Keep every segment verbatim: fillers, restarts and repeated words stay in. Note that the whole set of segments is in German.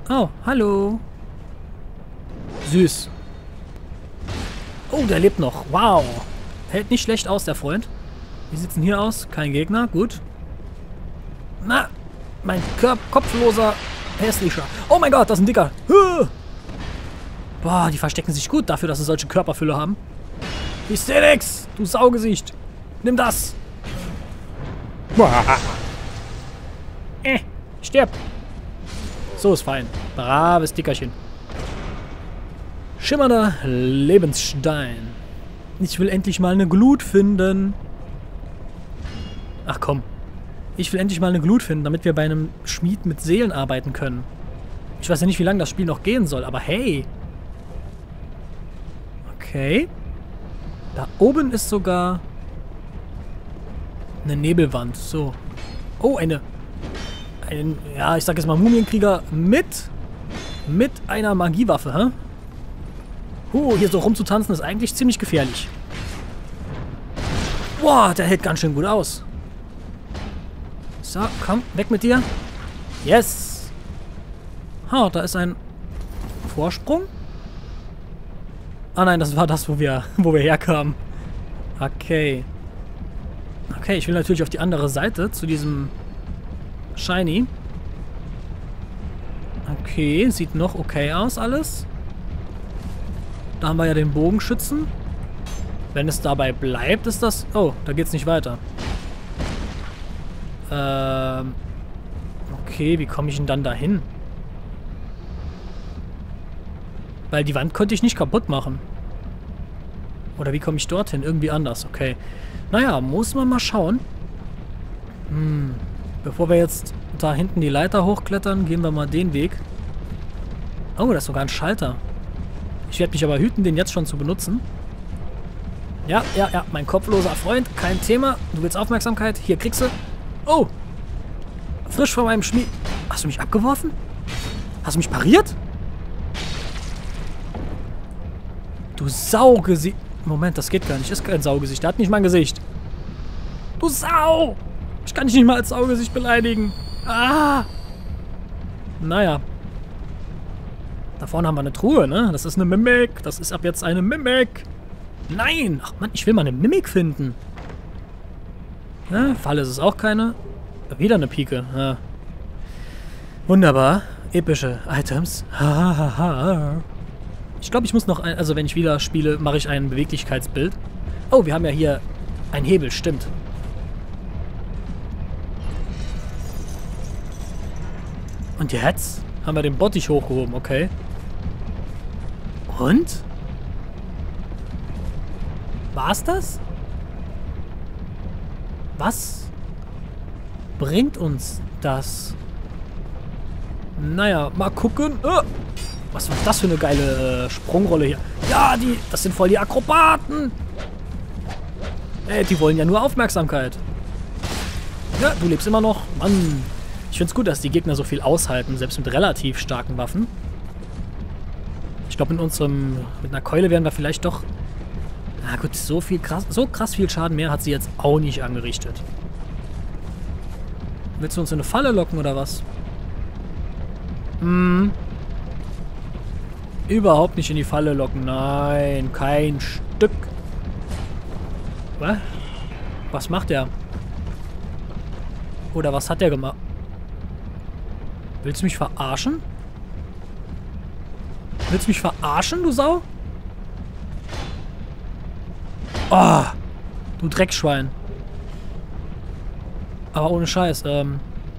Oh, hallo. Süß. Oh, der lebt noch. Wow. Hält nicht schlecht aus, der Freund. Wie sieht's denn hier aus? Kein Gegner. Gut. Na, mein Körp kopfloser hässlicher. Oh mein Gott, das ist ein Dicker. Huh. Boah, die verstecken sich gut dafür, dass sie solche Körperfülle haben. Ich seh nix, du Saugesicht. Nimm das. äh, stirb. So ist fein. Braves Dickerchen. Schimmernder Lebensstein. Ich will endlich mal eine Glut finden. Ach komm. Ich will endlich mal eine Glut finden, damit wir bei einem Schmied mit Seelen arbeiten können. Ich weiß ja nicht, wie lange das Spiel noch gehen soll, aber hey. Okay. Da oben ist sogar eine Nebelwand. So. Oh, eine... Ein, ja, ich sag jetzt mal Mumienkrieger mit... Mit einer Magiewaffe, hä? Huh, hier so rumzutanzen ist eigentlich ziemlich gefährlich. Boah, der hält ganz schön gut aus. So, komm, weg mit dir. Yes. Ha, da ist ein Vorsprung. Ah nein, das war das, wo wir, wo wir herkamen. Okay. Okay, ich will natürlich auf die andere Seite, zu diesem Shiny. Okay, sieht noch okay aus alles. Da haben wir ja den Bogenschützen. Wenn es dabei bleibt, ist das... Oh, da geht's nicht weiter. Ähm... Okay, wie komme ich denn dann dahin? Weil die Wand konnte ich nicht kaputt machen. Oder wie komme ich dorthin? Irgendwie anders, okay. Naja, muss man mal schauen. Hm. Bevor wir jetzt da hinten die Leiter hochklettern, gehen wir mal den Weg. Oh, da ist sogar ein Schalter. Ich werde mich aber hüten, den jetzt schon zu benutzen. Ja, ja, ja, mein kopfloser Freund, kein Thema. Du willst Aufmerksamkeit? Hier kriegst du. Oh! Frisch von meinem Schmied. Hast du mich abgeworfen? Hast du mich pariert? Du Saugesicht. Moment, das geht gar nicht. Das ist kein Saugesicht. Der hat nicht mein Gesicht. Du Sau! Ich kann dich nicht mal als Saugesicht beleidigen. Ah! Naja. Da vorne haben wir eine Truhe, ne? Das ist eine Mimik. Das ist ab jetzt eine Mimik. Nein! Ach Mann, ich will mal eine Mimik finden. Ja, Falle ist es auch keine. Wieder eine Pike. Ja. Wunderbar. Epische Items. Ich glaube, ich muss noch ein... Also wenn ich wieder spiele, mache ich ein Beweglichkeitsbild. Oh, wir haben ja hier einen Hebel. Stimmt. Und jetzt haben wir den Bottich hochgehoben. Okay. Und? War's das? Was bringt uns das? Naja, mal gucken. Oh, was war das für eine geile äh, Sprungrolle hier? Ja, die, das sind voll die Akrobaten. Ey, die wollen ja nur Aufmerksamkeit. Ja, du lebst immer noch. Mann. Ich finde es gut, dass die Gegner so viel aushalten, selbst mit relativ starken Waffen. Ich glaube, in unserem mit einer Keule werden wir vielleicht doch... Na gut, so viel krass, so krass viel Schaden mehr hat sie jetzt auch nicht angerichtet. Willst du uns in eine Falle locken oder was? Hm. Überhaupt nicht in die Falle locken. Nein, kein Stück. Was? Was macht er? Oder was hat er gemacht? Willst du mich verarschen? Willst du mich verarschen, du Sau? Oh, du Dreckschwein. Aber ohne Scheiß, ähm...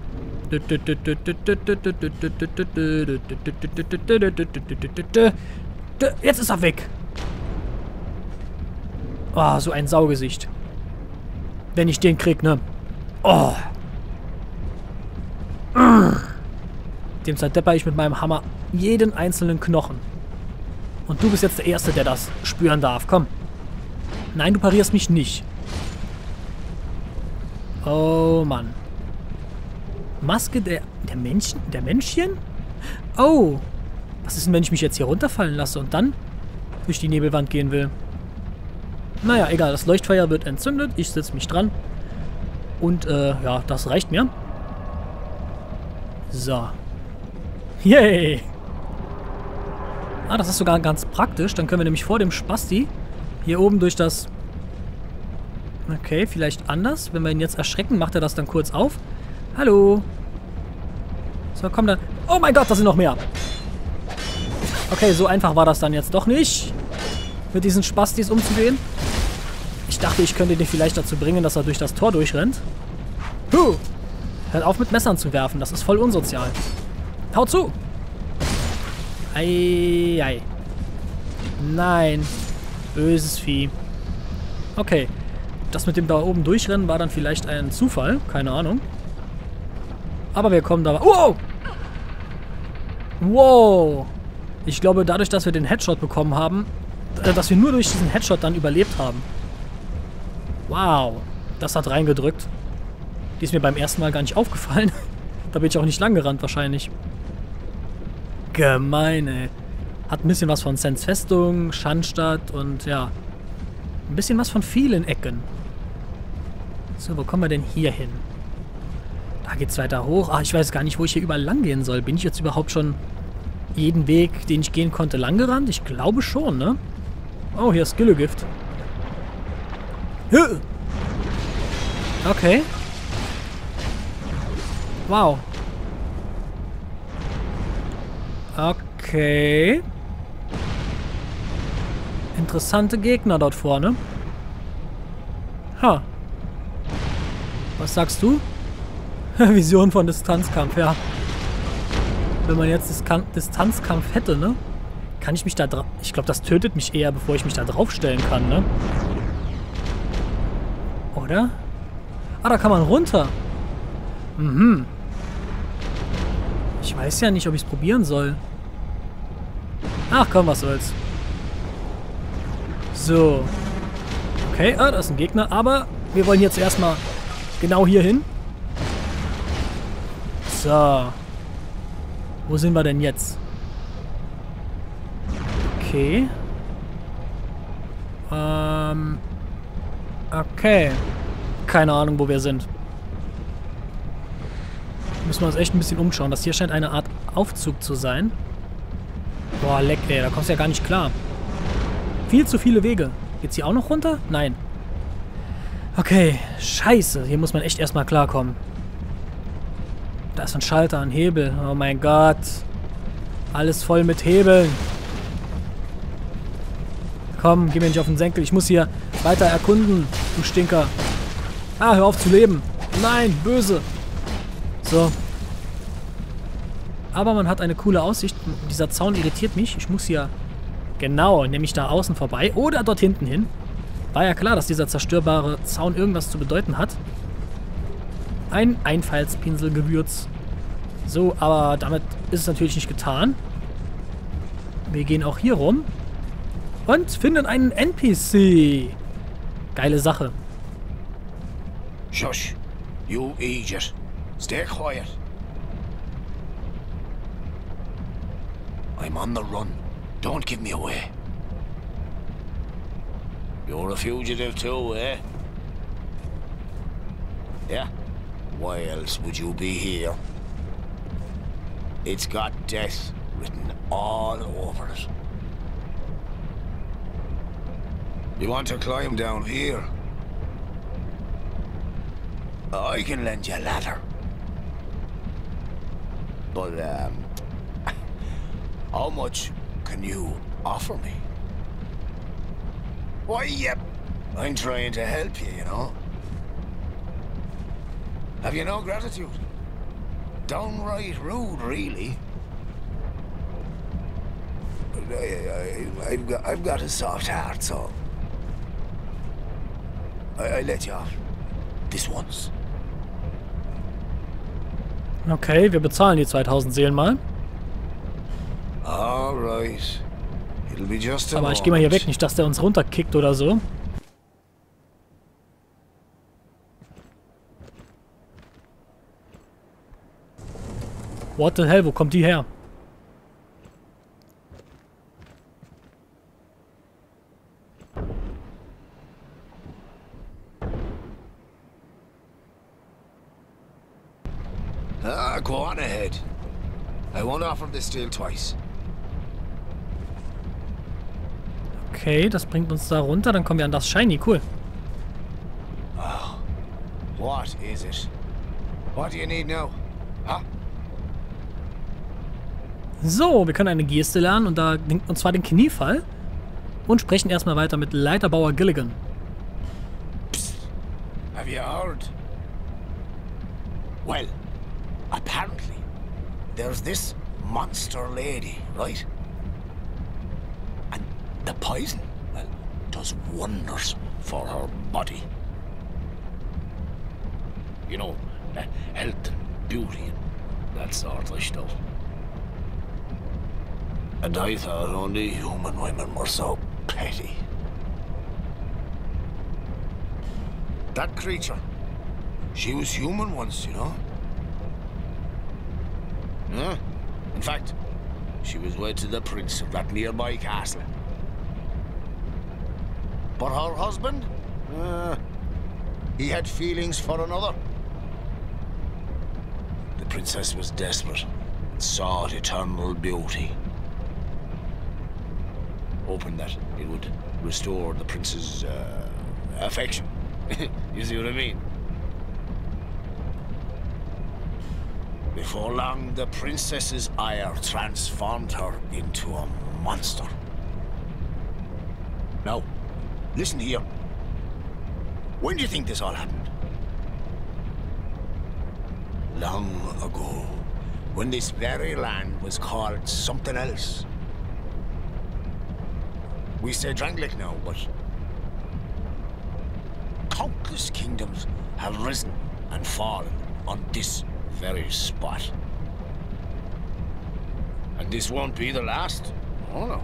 Jetzt ist er weg. Oh, so ein Saugesicht. Wenn ich den krieg, ne? Oh. Dem zerdepper ich mit meinem Hammer jeden einzelnen Knochen. Und du bist jetzt der Erste, der das spüren darf. Komm. Nein, du parierst mich nicht. Oh, Mann. Maske der, der Männchen? Der Männchen? Oh. Was ist denn, wenn ich mich jetzt hier runterfallen lasse und dann durch die Nebelwand gehen will? Naja, egal. Das Leuchtfeuer wird entzündet. Ich setze mich dran. Und, äh, ja, das reicht mir. So. Yay! Ah, das ist sogar ganz praktisch. Dann können wir nämlich vor dem Spasti hier oben durch das... Okay, vielleicht anders. Wenn wir ihn jetzt erschrecken, macht er das dann kurz auf. Hallo. So, komm dann. Oh mein Gott, da sind noch mehr. Okay, so einfach war das dann jetzt doch nicht, mit diesen Spastis umzugehen. Ich dachte, ich könnte den vielleicht dazu bringen, dass er durch das Tor durchrennt. Huh. Hört auf mit Messern zu werfen, das ist voll unsozial. Hau zu! Ei, ei. Nein. Böses Vieh. Okay. Das mit dem da oben durchrennen war dann vielleicht ein Zufall. Keine Ahnung. Aber wir kommen da... Wow! Wow! Ich glaube, dadurch, dass wir den Headshot bekommen haben, äh, dass wir nur durch diesen Headshot dann überlebt haben. Wow. Das hat reingedrückt. Die ist mir beim ersten Mal gar nicht aufgefallen. Da bin ich auch nicht lang gerannt wahrscheinlich. Gemein, ey. Hat ein bisschen was von Sens Festung, Schandstadt und ja, ein bisschen was von vielen Ecken. So, wo kommen wir denn hier hin? Da geht's weiter hoch. Ah, ich weiß gar nicht, wo ich hier überall lang gehen soll. Bin ich jetzt überhaupt schon jeden Weg, den ich gehen konnte, lang gerannt? Ich glaube schon, ne? Oh, hier ist Gillegift. Okay. Wow. Okay. Interessante Gegner dort vorne. Ha. Was sagst du? Vision von Distanzkampf, ja. Wenn man jetzt Diskan Distanzkampf hätte, ne? Kann ich mich da drauf... Ich glaube, das tötet mich eher, bevor ich mich da draufstellen kann, ne? Oder? Ah, da kann man runter. Mhm. Ich weiß ja nicht, ob ich es probieren soll. Ach komm, was soll's. So. Okay, ah, da ist ein Gegner. Aber wir wollen jetzt erstmal genau hier hin. So. Wo sind wir denn jetzt? Okay. Ähm. Okay. Keine Ahnung, wo wir sind. Müssen wir uns echt ein bisschen umschauen. Das hier scheint eine Art Aufzug zu sein. Boah, leck, ey. Da kommst du ja gar nicht klar. Viel zu viele Wege. Geht's hier auch noch runter? Nein. Okay. Scheiße. Hier muss man echt erstmal klarkommen. Da ist ein Schalter, ein Hebel. Oh mein Gott. Alles voll mit Hebeln. Komm, geh mir nicht auf den Senkel. Ich muss hier weiter erkunden, du Stinker. Ah, hör auf zu leben. Nein, böse. So. Aber man hat eine coole Aussicht. Dieser Zaun irritiert mich. Ich muss hier genau, nämlich da außen vorbei oder dort hinten hin. War ja klar, dass dieser zerstörbare Zaun irgendwas zu bedeuten hat. Ein Einfallspinselgewürz. So, aber damit ist es natürlich nicht getan. Wir gehen auch hier rum und finden einen N P C. Geile Sache. Shush, you idiot. Stay quiet. I'm on the run. Don't give me away. You're a fugitive too, eh? Yeah? Why else would you be here? It's got death written all over it. You want to climb down here? I can lend you a ladder. But, um... how much can you offer me? Why, yep. I'm trying to help you, you know? Have you no gratitude? Downright rude, really. But I, I, I've, got, I've got a soft heart, so... I, I let you off. This once. Okay, wir bezahlen die zweitausend Seelen mal. All right. It'll be just a Aber ich gehe mal hier weg, nicht, dass der uns runterkickt oder so. What the hell, wo kommt die her? Ah, go on ahead. I won't offer this deal twice. Okay, das bringt uns da runter. Dann kommen wir an das Shiny. Cool. Oh, what is it? What do you need now? Huh? So, wir können eine Geste lernen und da und zwar den Kniefall und sprechen erstmal weiter mit Leiterbauer Gilligan. Psst. Have you heard? Well, apparently there's this monster lady, right? And the poison, well, does wonders for her body. You know, uh, health and beauty and that sort of stuff. And I thought only human women were so petty. That creature, she was human once, you know? Yeah. In fact, she was wed to the prince of that nearby castle. But her husband? Uh, he had feelings for another. The princess was desperate and sought eternal beauty, hoping that it would restore the prince's uh, affection. You see what I mean? Before long, the princess's ire transformed her into a monster. Now, listen here. When do you think this all happened? Long ago, when this very land was called something else. We say Drangleic now, but countless kingdoms have risen and fallen on this very spot. And this won't be the last. Oh no.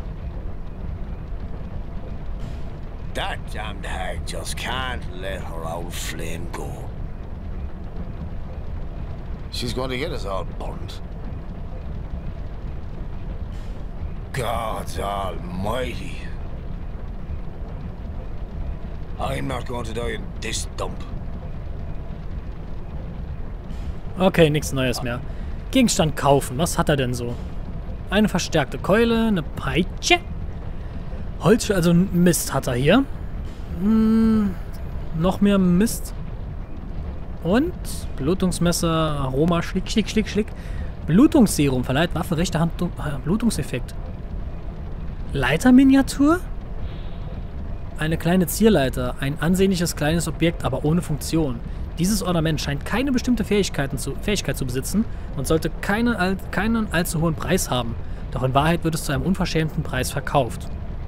That damned hag just can't let her old flame go. She's going to get us all burned. God almighty. I'm not going to die in this dump. Okay, nichts Neues mehr. Gegenstand kaufen. Was hat er denn so? Eine verstärkte Keule, eine Peitsche. Holz, also Mist hat er hier. Hm, noch mehr Mist. Und Blutungsmesser, Aroma, schlick, schlick, schlick, schlick. Blutungsserum verleiht Waffe rechte Hand Blutungseffekt. Leiterminiatur? Eine kleine Zierleiter, ein ansehnliches kleines Objekt, aber ohne Funktion. Dieses Ornament scheint keine bestimmte Fähigkeiten zu, Fähigkeit zu besitzen und sollte keine, keinen allzu hohen Preis haben. Doch in Wahrheit wird es zu einem unverschämten Preis verkauft.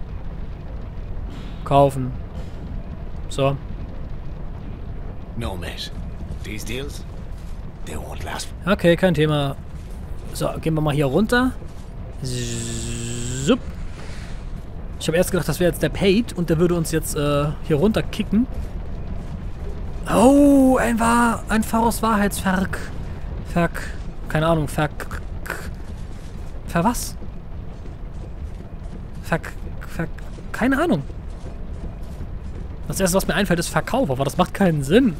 Kaufen. So. No, mate. These deals, they won't last. Okay, kein Thema. So, gehen wir mal hier runter. Zup. Ich habe erst gedacht, das wäre jetzt der Paid und der würde uns jetzt äh, hier runter kicken. Oh, ein Wahr, ein Pharos Wahrheitsverk. Verk. Keine Ahnung, Verk. Ver was? Verk. Verk. Keine Ahnung. Das erste, was mir einfällt, ist Verkauf, aber das macht keinen Sinn.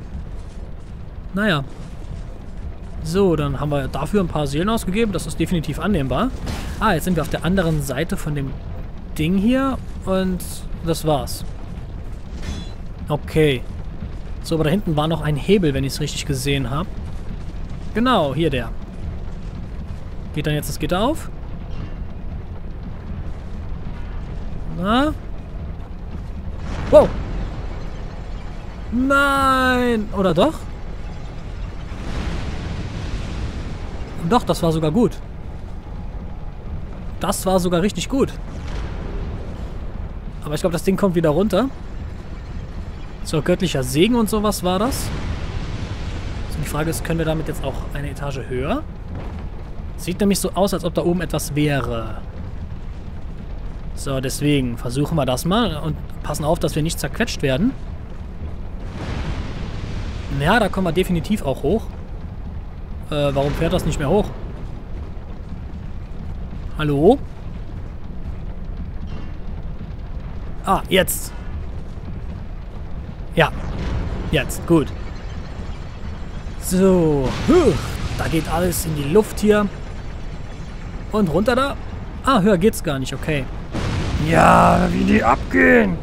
Naja. So, dann haben wir dafür ein paar Seelen ausgegeben. Das ist definitiv annehmbar. Ah, jetzt sind wir auf der anderen Seite von dem Ding hier. Und das war's. Okay. So, aber da hinten war noch ein Hebel, wenn ich es richtig gesehen habe. Genau, hier der. Geht dann jetzt das Gitter auf? Na? Wow! Nein! Oder doch? Doch, das war sogar gut. Das war sogar richtig gut. Aber ich glaube, das Ding kommt wieder runter. So, göttlicher Segen und sowas war das. So, die Frage ist, können wir damit jetzt auch eine Etage höher? Sieht nämlich so aus, als ob da oben etwas wäre. So, deswegen versuchen wir das mal und passen auf, dass wir nicht zerquetscht werden. Ja, da kommen wir definitiv auch hoch. Äh, warum fährt das nicht mehr hoch? Hallo? Ah, jetzt. Ja, jetzt, gut. So, da geht alles in die Luft hier. Und runter da. Ah, höher geht's gar nicht, okay. Ja, wie die abgehen.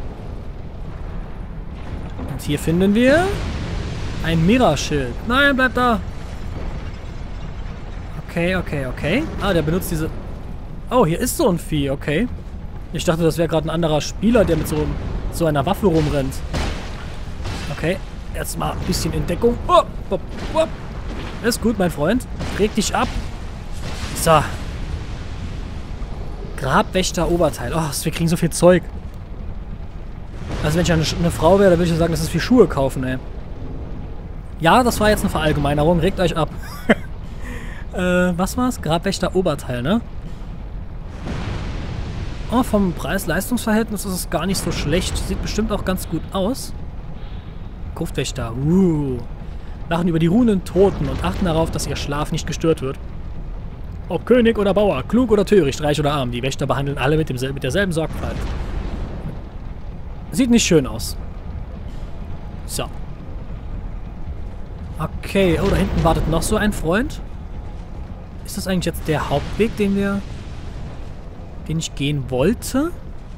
Und hier finden wir ein Mira-Schild. Nein, bleib da. Okay, okay, okay. Ah, der benutzt diese... Oh, hier ist so ein Vieh, okay. Ich dachte, das wäre gerade ein anderer Spieler, der mit so, so einer Waffe rumrennt. Okay, jetzt mal ein bisschen in Deckung. Oh, oh, oh. Ist gut, mein Freund. Reg dich ab. So. Grabwächter Oberteil. Oh, wir kriegen so viel Zeug. Also wenn ich eine, eine Frau wäre, dann würde ich sagen, das ist wie Schuhe kaufen, ey. Ja, das war jetzt eine Verallgemeinerung. Regt euch ab. äh, was war's? Grabwächter Oberteil, ne? Oh, vom Preis-Leistungs-Verhältnis ist es gar nicht so schlecht. Sieht bestimmt auch ganz gut aus. Gruftwächter. Uh. Lachen über die ruhenden Toten und achten darauf, dass ihr Schlaf nicht gestört wird. Ob König oder Bauer, klug oder töricht, reich oder arm, die Wächter behandeln alle mit, demsel mit derselben Sorgfalt. Sieht nicht schön aus. So. Okay, oh, da hinten wartet noch so ein Freund. Ist das eigentlich jetzt der Hauptweg, den wir... den ich gehen wollte?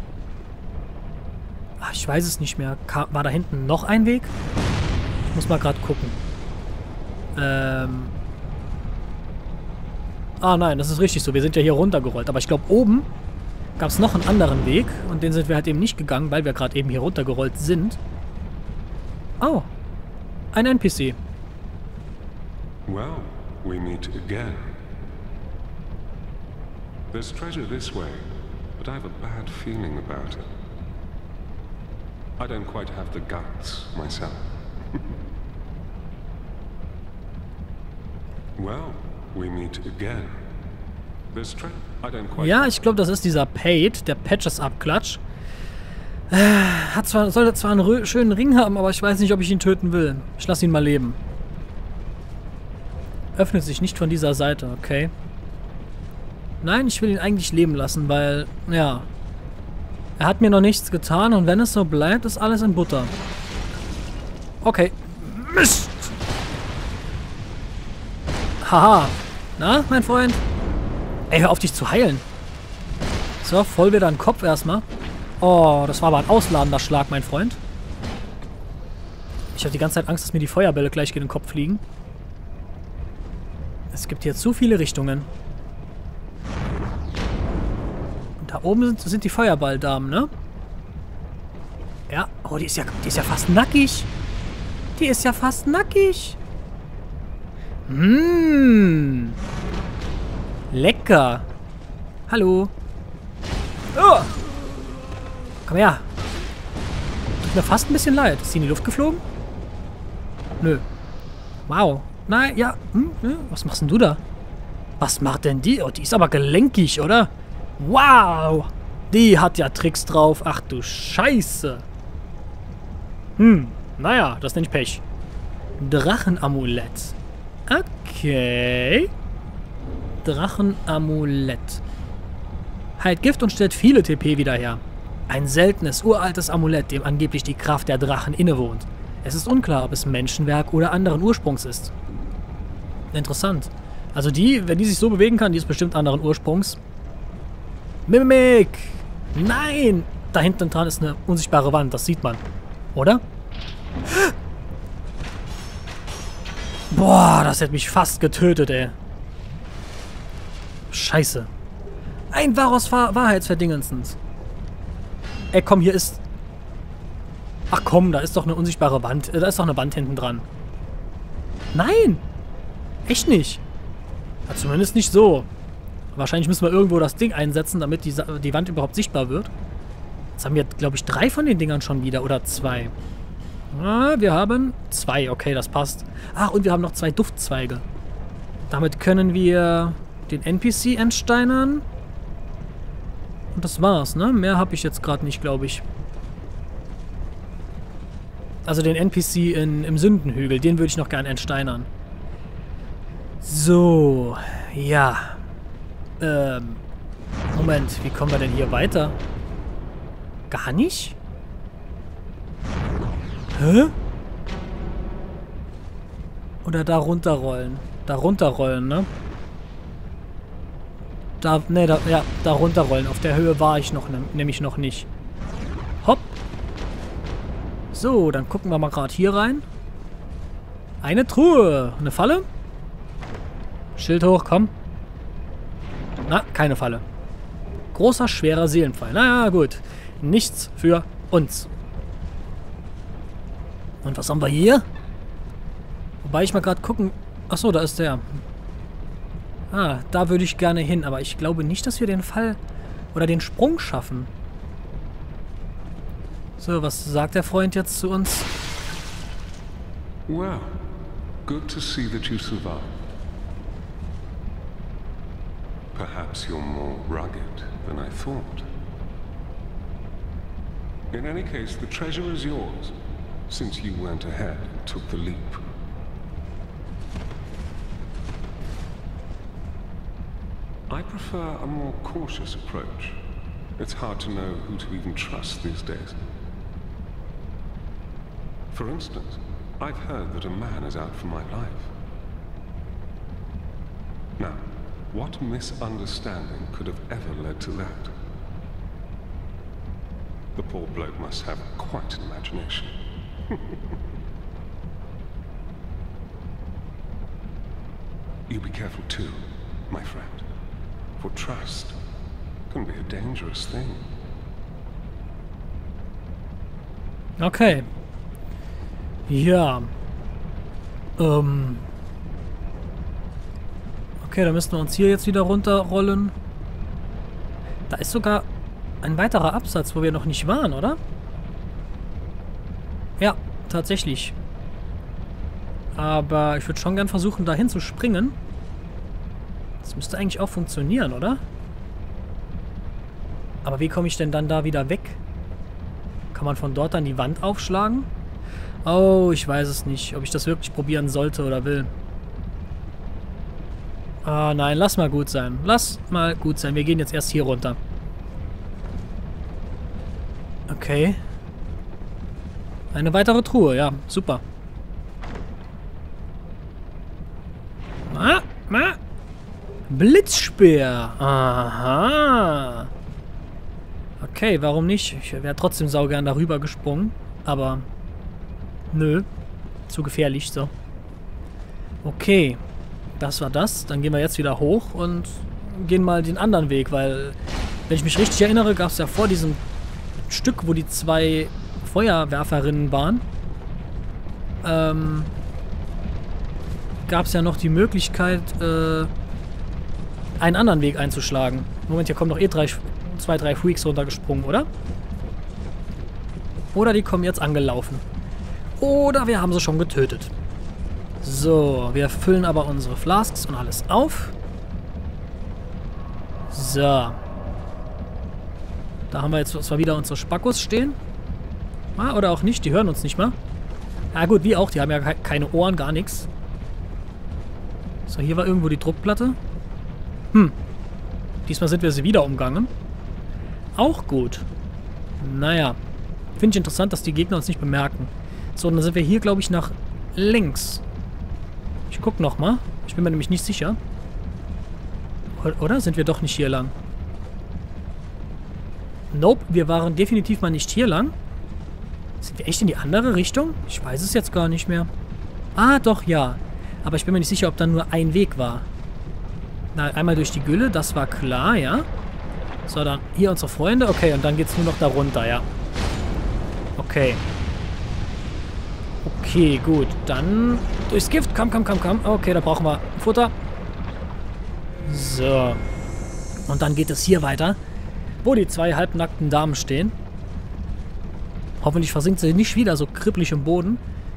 Ach, ich weiß es nicht mehr. War da hinten noch ein Weg? Ich muss mal gerade gucken. Ähm... Ah nein, das ist richtig so. Wir sind ja hier runtergerollt. Aber ich glaube, oben gab es noch einen anderen Weg. Und den sind wir halt eben nicht gegangen, weil wir gerade eben hier runtergerollt sind. Oh. Ein N P C. Well, we meet again. There's treasure this way, but I have a bad feeling about it. I don't quite have the guts myself. Well, we meet again. There's treasure. I don't quite. Ja, ich glaube, das ist dieser Paid, der Patches-Abklatsch. Äh, hat zwar, sollte zwar einen schönen Ring haben, aber ich weiß nicht, ob ich ihn töten will. Ich lasse ihn mal leben. Öffnet sich nicht von dieser Seite, okay. Nein, ich will ihn eigentlich leben lassen, weil, ja. Er hat mir noch nichts getan und wenn es so bleibt, ist alles in Butter. Okay. Mist! Haha. Na, mein Freund? Ey, hör auf, dich zu heilen. So, voll wieder den Kopf erstmal. Oh, das war aber ein ausladender Schlag, mein Freund. Ich habe die ganze Zeit Angst, dass mir die Feuerbälle gleich in den Kopf fliegen. Es gibt hier zu viele Richtungen. Und da oben sind, sind die Feuerballdamen, ne? Ja. Oh, die ist ja, die ist ja fast nackig. Die ist ja fast nackig. Mmh. Lecker. Hallo. Oh. Komm her. Tut mir fast ein bisschen leid. Ist sie in die Luft geflogen? Nö. Wow. Nein, ja. Hm, hm. Was machst denn du da? Was macht denn die? Oh, die ist aber gelenkig, oder? Wow. Die hat ja Tricks drauf. Ach du Scheiße. Hm. Naja, das nenne ich Pech. Drachenamulett. Okay. Drachenamulett. Heilt Gift und stellt viele T P wieder her. Ein seltenes, uraltes Amulett, dem angeblich die Kraft der Drachen innewohnt. Es ist unklar, ob es Menschenwerk oder anderen Ursprungs ist. Interessant. Also die, wenn die sich so bewegen kann, die ist bestimmt anderen Ursprungs. Mimik! Nein! Da hinten dran ist eine unsichtbare Wand, das sieht man. Oder? Boah, das hätte mich fast getötet, ey. Scheiße. Ein Varos Wahrheitsverdingensens. Ey, komm, hier ist... Ach komm, da ist doch eine unsichtbare Wand. Da ist doch eine Wand hinten dran. Nein! Echt nicht. Ja, zumindest nicht so. Wahrscheinlich müssen wir irgendwo das Ding einsetzen, damit die, die Wand überhaupt sichtbar wird. Jetzt haben wir, glaube ich, drei von den Dingern schon wieder. Oder zwei. Ah, wir haben zwei. Okay, das passt. Ach, und wir haben noch zwei Duftzweige. Damit können wir den N P C entsteinern. Und das war's, ne? Mehr habe ich jetzt gerade nicht, glaube ich. Also den N P C in, im Sündenhügel, den würde ich noch gern entsteinern. So, ja. Ähm, Moment, wie kommen wir denn hier weiter? Gar nicht? Hä? Oder da runterrollen? Da runterrollen, ne? Da, ne, da, ja, da runterrollen. Auf der Höhe war ich noch, ne, nämlich noch nicht. Hopp. So, dann gucken wir mal gerade hier rein. Eine Truhe. Eine Falle? Schild hoch, komm. Na, keine Falle. Großer, schwerer Seelenpfeil. Na ja, gut. Nichts für uns. Und was haben wir hier? Wobei ich mal gerade gucken... Achso, da ist der. Ah, da würde ich gerne hin. Aber ich glaube nicht, dass wir den Fall oder den Sprung schaffen. So, was sagt der Freund jetzt zu uns? Well, good to see that you survived. Perhaps you're more rugged than I thought. In any case, the treasure is yours, since you went ahead and took the leap. I prefer a more cautious approach. It's hard to know who to even trust these days. For instance, I've heard that a man is out for my life. Now, what misunderstanding could have ever led to that? The poor bloke must have quite an imagination. You be careful too, my friend. For trust can be a dangerous thing. Okay. Ja. Ähm. Okay, dann müssen wir uns hier jetzt wieder runterrollen. Da ist sogar ein weiterer Absatz, wo wir noch nicht waren, oder? Ja, tatsächlich. Aber ich würde schon gern versuchen, dahin zu springen. Das müsste eigentlich auch funktionieren, oder? Aber wie komme ich denn dann da wieder weg? Kann man von dort dann die Wand aufschlagen? Oh, ich weiß es nicht, ob ich das wirklich probieren sollte oder will. Ah, nein, lass mal gut sein. Lass mal gut sein. Wir gehen jetzt erst hier runter. Okay. Eine weitere Truhe, ja, super. Ah, ah. Blitzspeer. Aha. Okay, warum nicht? Ich wäre trotzdem saugern darüber gesprungen. Aber nö. Zu gefährlich, so. Okay. Das war das. Dann gehen wir jetzt wieder hoch und gehen mal den anderen Weg, weil, wenn ich mich richtig erinnere, gab es ja vor diesem Stück, wo die zwei Feuerwerferinnen waren, ähm, gab es ja noch die Möglichkeit, äh, einen anderen Weg einzuschlagen. Moment, hier kommen noch eh drei, zwei, drei Freaks runtergesprungen, oder? Oder die kommen jetzt angelaufen. Oder wir haben sie schon getötet. So, wir füllen aber unsere Flasks und alles auf. So. Da haben wir jetzt zwar wieder unsere Spackos stehen. Ah, oder auch nicht, die hören uns nicht mal. Ja gut, wie auch, die haben ja keine Ohren, gar nichts. So, hier war irgendwo die Druckplatte. Hm. Diesmal sind wir sie wieder umgangen. Auch gut. Naja. Finde ich interessant, dass die Gegner uns nicht bemerken. So, und dann sind wir hier, glaube ich, nach links. Ich guck noch mal. Ich bin mir nämlich nicht sicher. Oder? Sind wir doch nicht hier lang? Nope, wir waren definitiv mal nicht hier lang. Sind wir echt in die andere Richtung? Ich weiß es jetzt gar nicht mehr. Ah, doch, ja. Aber ich bin mir nicht sicher, ob da nur ein Weg war. Na, einmal durch die Gülle, das war klar, ja. So, dann hier unsere Freunde. Okay, und dann geht's nur noch da runter, ja. Okay. Okay, gut. Dann durchs Gift. Komm, komm, komm, komm. Okay, da brauchen wir Futter. So. Und dann geht es hier weiter, wo die zwei halbnackten Damen stehen. Hoffentlich versinkt sie nicht wieder so kribbelig im Boden.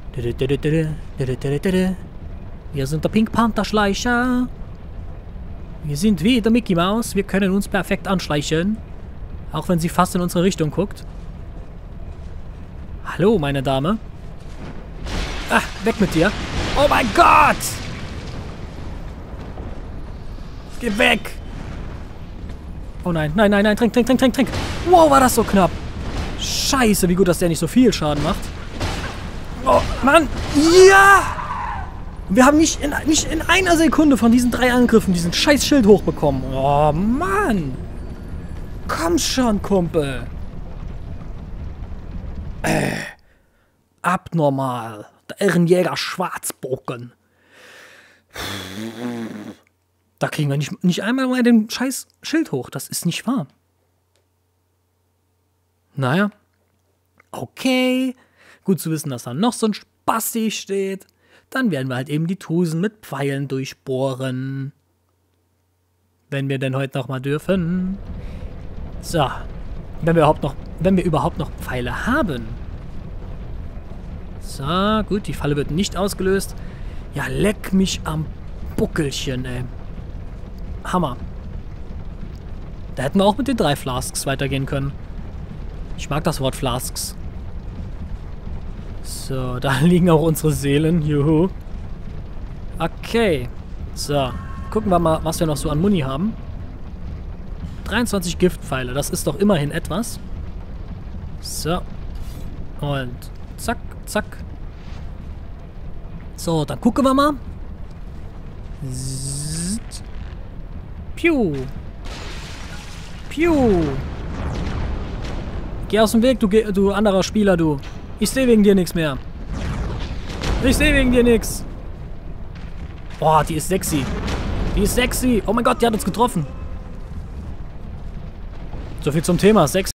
Wir sind der Pink Panther Schleicher. Wir sind wie der Mickey Mouse. Wir können uns perfekt anschleichen. Auch wenn sie fast in unsere Richtung guckt. Hallo, meine Dame. Ah, weg mit dir. Oh mein Gott! Geh weg! Oh nein, nein, nein, nein, trink, trink, trink, trink, trink. Wow, war das so knapp. Scheiße, wie gut, dass der nicht so viel Schaden macht. Oh, Mann! Ja! Und wir haben nicht in, nicht in einer Sekunde von diesen drei Angriffen diesen scheiß Schild hochbekommen. Oh, Mann. Komm schon, Kumpel. Äh. Abnormal. Der Ehrenjäger Schwarzbogen. Da kriegen wir nicht, nicht einmal mal den scheiß Schild hoch. Das ist nicht wahr. Naja. Okay. Gut zu wissen, dass da noch so ein Spasti steht. Dann werden wir halt eben die Tusen mit Pfeilen durchbohren. Wenn wir denn heute noch mal dürfen. So. Wenn wir überhaupt noch, wenn wir überhaupt noch Pfeile haben. So, gut, die Falle wird nicht ausgelöst. Ja, leck mich am Buckelchen, ey. Hammer. Da hätten wir auch mit den drei Flasks weitergehen können. Ich mag das Wort Flasks. So, da liegen auch unsere Seelen. Juhu. Okay. So, gucken wir mal, was wir noch so an Muni haben. dreiundzwanzig Giftpfeile, das ist doch immerhin etwas. So. Und zack, zack. So, dann gucken wir mal. Zzzt. Piu. Piu. Geh aus dem Weg, du, du anderer Spieler, du. Ich sehe wegen dir nichts mehr. Ich sehe wegen dir nichts. Boah, die ist sexy. Die ist sexy. Oh mein Gott, die hat uns getroffen. So viel zum Thema. Sexy.